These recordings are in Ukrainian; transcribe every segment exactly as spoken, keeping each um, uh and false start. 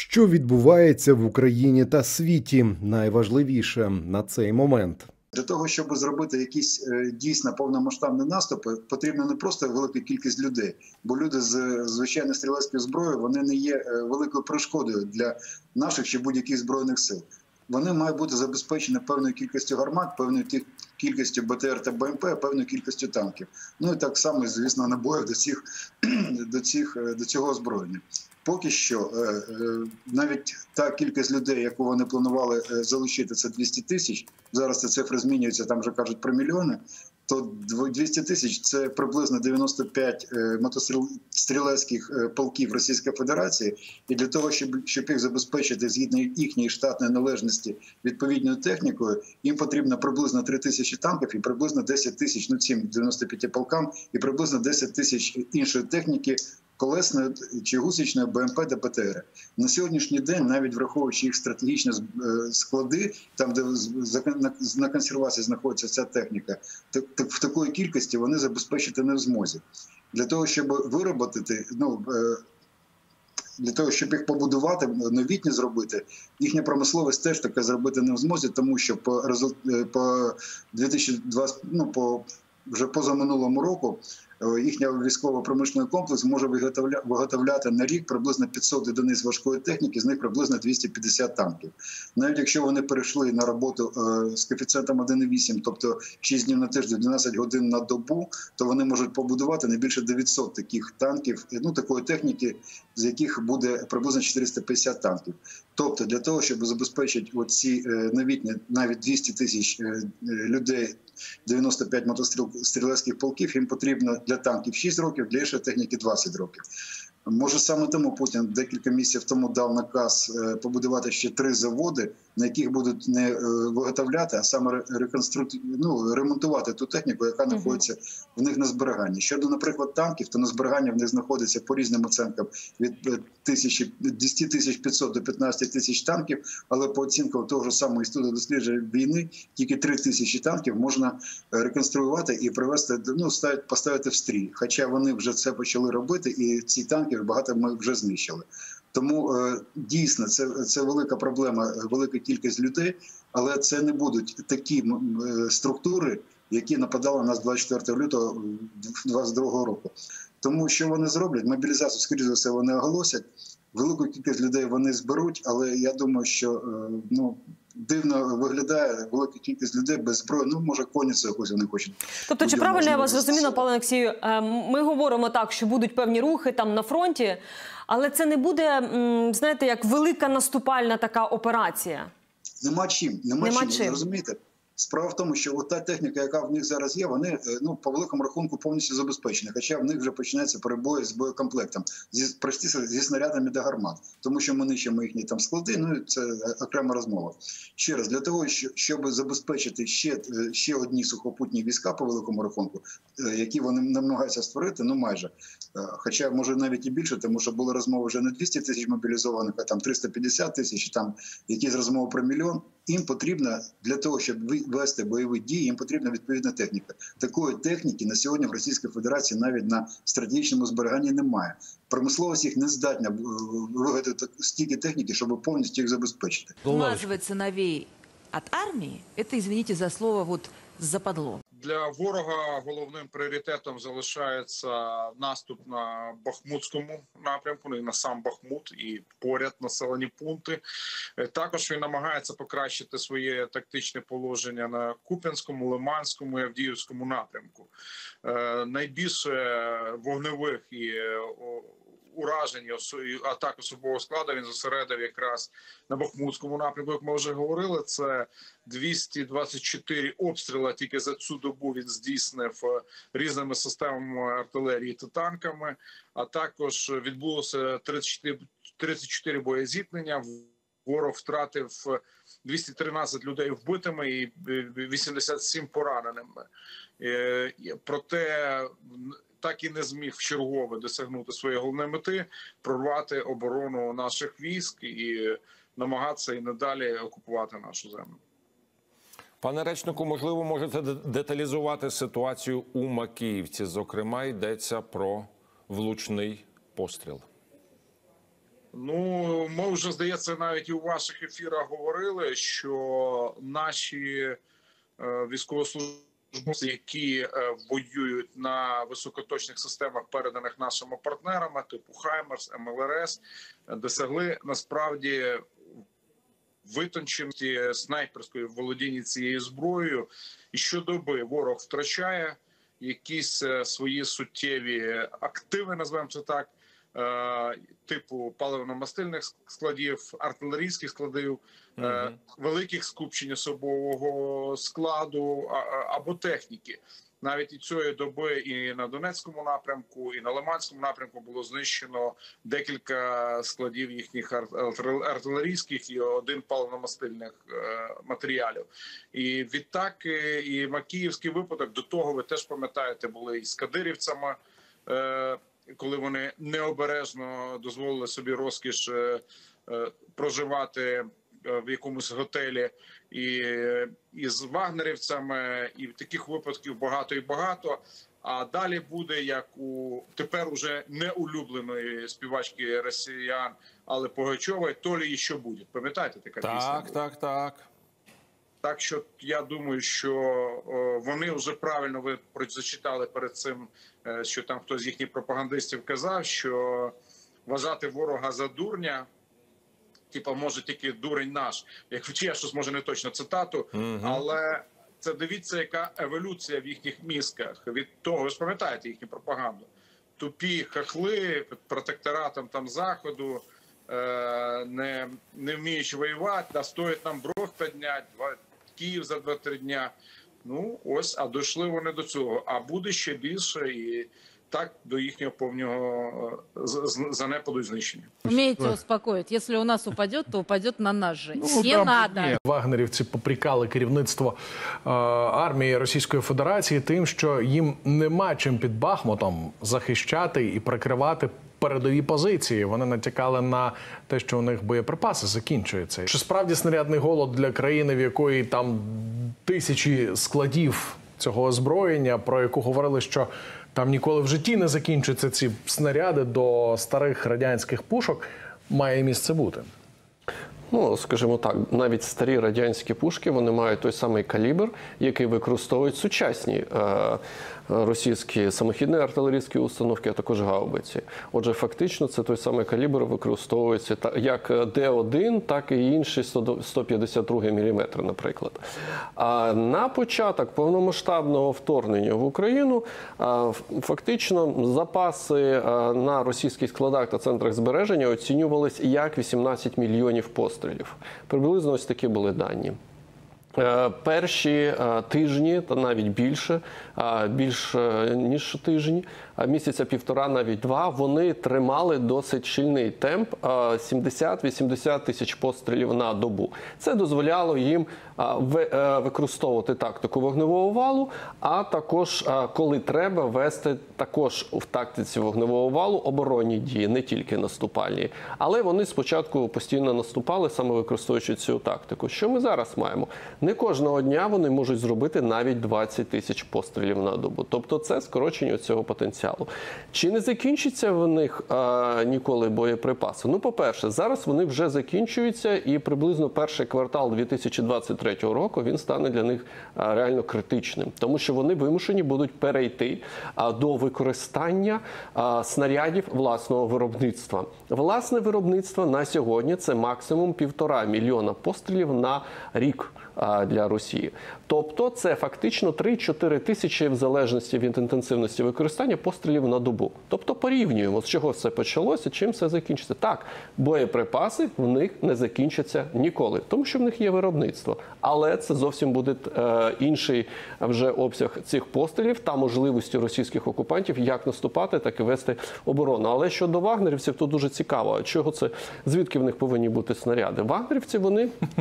Що відбувається в Україні та світі? Найважливіше на цей момент. Для того, щоб зробити якісь дійсно повномасштабні наступи, потрібна не просто велика кількість людей, бо люди з звичайної стрілецької зброї, вони не є великою перешкодою для наших чи будь-яких збройних сил. Вони мають бути забезпечені певною кількістю гармат, певною кількістю БТР та БМП, певною кількістю танків. Ну і так само, звісно, набоїв до, цих, до, цих, до цього озброєння. Поки що навіть та кількість людей, яку вони планували залучити, це двісті тисяч. Зараз ці цифри змінюються, там вже кажуть про мільйони. То двісті тисяч – це приблизно дев'яносто п'ять мотострілецьких полків Російської Федерації. І для того, щоб, щоб їх забезпечити згідно їхньої штатної належності відповідною технікою, їм потрібно приблизно три тисячі танків і приблизно десять тисяч, ну цим дев'яноста п'яти полкам, і приблизно десять тисяч іншої техніки, колесної чи гусечної, БМП та БТР. На сьогоднішній день, навіть враховуючи їх стратегічні склади, там, де на консервації знаходиться ця техніка, так в такої кількості вони забезпечити не в змозі. Для того, щоб виробити, ну, для того, щоб їх побудувати, новітні зробити, їхня промисловість теж таке зробити не в змозі, тому що по, по дві тисячі двадцятому, ну, по вже позаминулому року їхній військово-промисловий комплекс може виготовляти на рік приблизно п'ятсот одиниць важкої техніки, з них приблизно двісті п'ятдесят танків. Навіть якщо вони перейшли на роботу з коефіцієнтом один цілих вісім, тобто шість днів на тиждень, дванадцять годин на добу, то вони можуть побудувати не більше дев'ятсот таких танків, ну такої техніки, з яких буде приблизно чотириста п'ятдесят танків. Тобто для того, щоб забезпечити оці новітні, навіть двісті тисяч людей, дев'яносто п'ять мотострілецьких полків, їм потрібно для танків шість років, для іншої техніки двадцять років. Може саме тому Путін декілька місяців тому дав наказ побудувати ще три заводи, на яких будуть не виготовляти, а саме реконстру... ну, ремонтувати ту техніку, яка знаходиться в них на зберіганні. Щодо, наприклад, танків, то на зберіганні в них знаходиться по різним оцінкам від десять тисяч п'ятсот до п'ятнадцять тисяч танків, але по оцінкам того ж самого інституту досліджень війни тільки три тисячі танків можна реконструювати і привести, ну, поставити в стрій. Хоча вони вже це почали робити, і ці танки багато ми вже знищили. Тому дійсно це, це велика проблема, велика кількість людей, але це не будуть такі структури, які нападали на нас двадцять четвертого лютого двадцять другого року. Тому що вони зроблять? Мобілізацію, скоріше за все, вони оголосять. Велику кількість людей вони зберуть, але я думаю, що ну, дивно виглядає велика кількість людей без зброї. Ну, може, конницю якусь вони хочуть. Тобто, чи правильно я вас зрозуміла, пане Олексію, ми говоримо так, що будуть певні рухи там на фронті, але це не буде, знаєте, як велика наступальна така операція? Нема чим, нема, нема чим, чим. розумієте? Справа в тому, що от та техніка, яка в них зараз є, вони, ну, по великому рахунку повністю забезпечені. Хоча в них вже починаються перебої з боєкомплектом, зі, простіше, зі снарядами до гармат. Тому що ми нищимо їхні там склади, ну, це окрема розмова. Ще раз, для того, щоб забезпечити ще, ще одні сухопутні війська по великому рахунку, які вони намагаються створити, ну майже. Хоча, може, навіть і більше, тому що були розмови вже не двісті тисяч мобілізованих, а там триста п'ятдесят тисяч, там якісь розмови про мільйон. Їм потрібно для того, щоб вести бойові дії, їм потрібна відповідна техніка. Такої техніки на сьогодні в Російській Федерації навіть на стратегічному зберіганні немає. Промисловість їх не здатна виготовити стільки техніки, щоб повністю їх забезпечити. Отмазывать сыновей від армії – це, извините за слово, вот западло. Для ворога головним пріоритетом залишається наступ на Бахмутському напрямку, і на сам Бахмут, і поряд населені пункти. Також він намагається покращити своє тактичне положення на Куп'янському, Лиманському і Авдіївському напрямку. Найбільше вогневих і уражень, атак особового складу він зосередив якраз на Бахмутському напрямку, як ми вже говорили. Це двісті двадцять чотири обстріли тільки за цю добу він здійснив різними системами артилерії та танками, а також відбулося тридцять чотири боєзіткнення. Ворог втратив двісті тринадцять людей вбитими і вісімдесят сім пораненими. Проте так і не зміг вчергове досягнути своєї головної мети – прорвати оборону наших військ і намагатися і надалі окупувати нашу землю. Пане речнику, можливо, можете деталізувати ситуацію у Макіївці? Зокрема, йдеться про влучний постріл. Ну, ми вже, здається, навіть і у ваших ефірах говорили, що наші е, військовослужбовці, які е, воюють на високоточних системах, переданих нашими партнерами, типу «Хаймерс», ем ел ер ес, досягли насправді витонченості снайперської володіння цією зброєю. І щодоби ворог втрачає якісь свої суттєві активи, називаємо це так, типу паливно-мастильних складів, артилерійських складів, mm-hmm. великих скупчень особового складу або техніки. Навіть і цієї доби і на Донецькому напрямку, і на Лиманському напрямку було знищено декілька складів їхніх артилерійських і один паливно-мастильних матеріалів. І відтак і Макіївський випадок, до того ви теж пам'ятаєте, були і з кадирівцями, коли вони необережно дозволили собі розкіш проживати в якомусь готелі, і, і з вагнерівцями, і таких випадків багато і багато. А далі буде, як у тепер уже не улюбленої співачки росіян, але Пугачової, «То ли ще буде». Пам'ятаєте, така так, пісня? Так, так, так. Так що я думаю, що о, вони вже правильно, ви зачитали перед цим, що там хтось з їхніх пропагандистів казав, що вважати ворога за дурня, типа, може тільки дурень наш, як я щось, може не точно цитату, угу. але це дивіться, яка еволюція в їхніх мізках від того, ви ж пам'ятаєте їхню пропаганду. Тупі хахли під протекторатом там Заходу, е, не, не вміючи воювати, да стоїть нам Брод підняти, Київ за два-три дня. Ну, ось, а дійшли вони до цього. А буде ще більше і так до їхнього повного занепаду і знищення. Умеете успокоить. Если у нас упадет, то упадет на нас же. Ну, Не там, надо. Ні. Вагнерівці попрікали керівництво е, армії Російської Федерації тим, що їм нема чим під Бахмутом захищати і прикривати передові позиції. Вони натякали на те, що у них боєприпаси закінчуються. Чи справді снарядний голод для країни, в якої там тисячі складів цього озброєння, про яку говорили, що там ніколи в житті не закінчаться ці снаряди до старих радянських пушок, має місце бути? Ну, скажімо так, навіть старі радянські пушки, вони мають той самий калібр, який використовують сучасні е, російські самохідні артилерійські установки, а також гаубиці. Отже, фактично, це той самий калібр використовується як Д один, так і інші сто п'ятдесят два міліметри, наприклад. А на початок повномасштабного вторгнення в Україну фактично запаси на російських складах та центрах збереження оцінювалися як вісімнадцять мільйонів пострілів. Приблизно ось такі були дані. Перші тижні, та навіть більше, більше ніж тижні, місяця півтора, навіть два, вони тримали досить щільний темп – сімдесят-вісімдесят тисяч пострілів на добу. Це дозволяло їм використовувати тактику вогневого валу, а також, коли треба, вести також в тактиці вогневого валу оборонні дії, не тільки наступальні. Але вони спочатку постійно наступали, саме використовуючи цю тактику. Що ми зараз маємо? Не кожного дня вони можуть зробити навіть двадцять тисяч пострілів на добу. Тобто це скорочення цього потенціалу. Чи не закінчиться в них а, ніколи боєприпаси? Ну, по-перше, зараз вони вже закінчуються, і приблизно перший квартал дві тисячі двадцять третього року він стане для них а, реально критичним. Тому що вони вимушені будуть перейти а, до використання а, снарядів власного виробництва. Власне виробництво на сьогодні – це максимум півтора мільйона пострілів на рік для Росії. Тобто це фактично три-чотири тисячі в залежності від інтенсивності використання пострілів на добу. Тобто порівнюємо, з чого все почалося, чим все закінчиться. Так, боєприпаси в них не закінчаться ніколи, тому що в них є виробництво. Але це зовсім буде е, інший вже обсяг цих пострілів та можливості російських окупантів як наступати, так і вести оборону. Але щодо вагнерівців, то дуже цікаво. Чого це? Звідки в них повинні бути снаряди? Вагнерівці, вони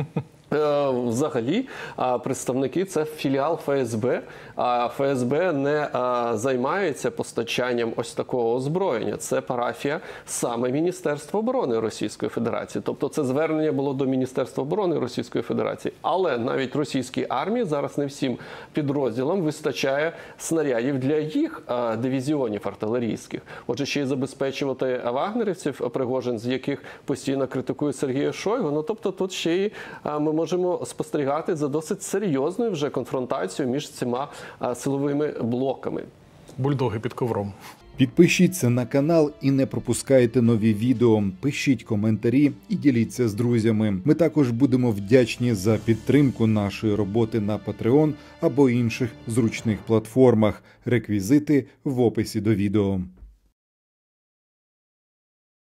Взагалі, представники – це філіал ФСБ, а ФСБ не займається постачанням ось такого озброєння. Це парафія саме Міністерства оборони Російської Федерації. Тобто це звернення було до Міністерства оборони Російської Федерації. Але навіть російській армії зараз не всім підрозділам вистачає снарядів для їх дивізіонів артилерійських. Отже, ще й забезпечувати вагнерівців, Пригожин, з яких постійно критикує Сергія Шойгу. Ну, тобто тут ще й ми можемо спостерігати за досить серйозною вже конфронтацією між цими силовими блоками. Бульдоги під ковром. Підпишіться на канал і не пропускайте нові відео. Пишіть коментарі і діліться з друзями. Ми також будемо вдячні за підтримку нашої роботи на Patreon або інших зручних платформах. Реквізити в описі до відео.